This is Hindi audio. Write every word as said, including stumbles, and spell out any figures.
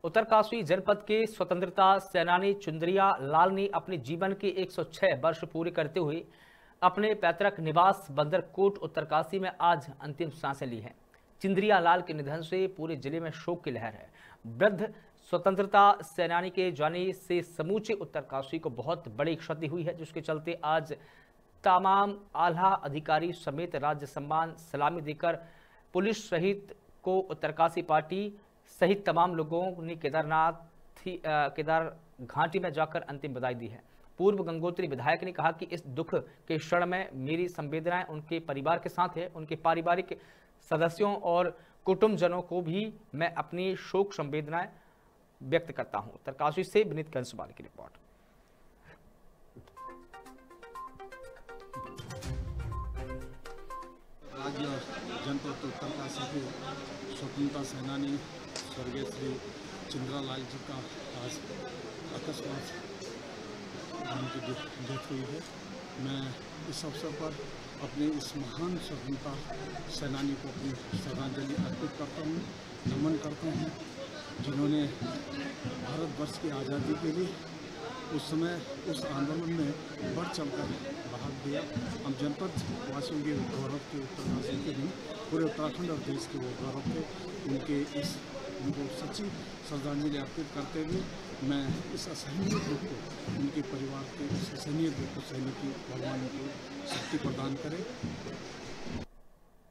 उत्तरकाशी जनपद के स्वतंत्रता सेनानी चुंदरिया लाल ने अपने जीवन के एक सौ छह वर्ष पूरे करते हुए अपने पैतृक निवास बंदरकोट उत्तरकाशी में आज अंतिम सांसें ली हैं। चुंदरिया लाल के निधन से पूरे जिले में शोक की लहर है। वृद्ध स्वतंत्रता सेनानी के जाने से समूचे उत्तरकाशी को बहुत बड़ी क्षति हुई है, जिसके चलते आज तमाम आला अधिकारी समेत राज्य सम्मान सलामी देकर पुलिस सहित को उत्तरकाशी पार्टी सहित तमाम लोगों ने केदारनाथ केदार घाटी में जाकर अंतिम बधाई दी है। पूर्व गंगोत्री विधायक ने कहा कि इस दुख के क्षण में मेरी संवेदनाएं उनके परिवार के साथ है। उनके पारिवारिक सदस्यों और कुटुंबजनों को भी मैं अपनी शोक संवेदनाएं व्यक्त करता हूं। उत्तरकाशी से विनीत कंसवाल की रिपोर्ट। राज्य जनपद उत्तरकाशी के स्वतंत्रता सेनानी स्वर्गीय श्री चुंदरिया लाल जी का आज अकस्मात उनकी डेथ हुई है। मैं इस अवसर पर अपने इस महान स्वतंत्रता सेनानी को अपनी श्रद्धांजलि अर्पित करता हूँ, नमन करता हूँ, जिन्होंने भारतवर्ष की आज़ादी के लिए उस समय उस आंदोलन में बढ़ चढ़कर भाग दिया। हम जनपद वासियों के गौरव के उत्तरकाशी के नहीं, पूरे उत्तराखंड और देश के वो गौरव थे। उनके इस उनको सच्ची श्रद्धांजलि अर्पित करते हुए मैं इस असहनीय दुख को, उनके परिवार के इस असहनीय दुख को सहने की भगवान को शक्ति प्रदान करें।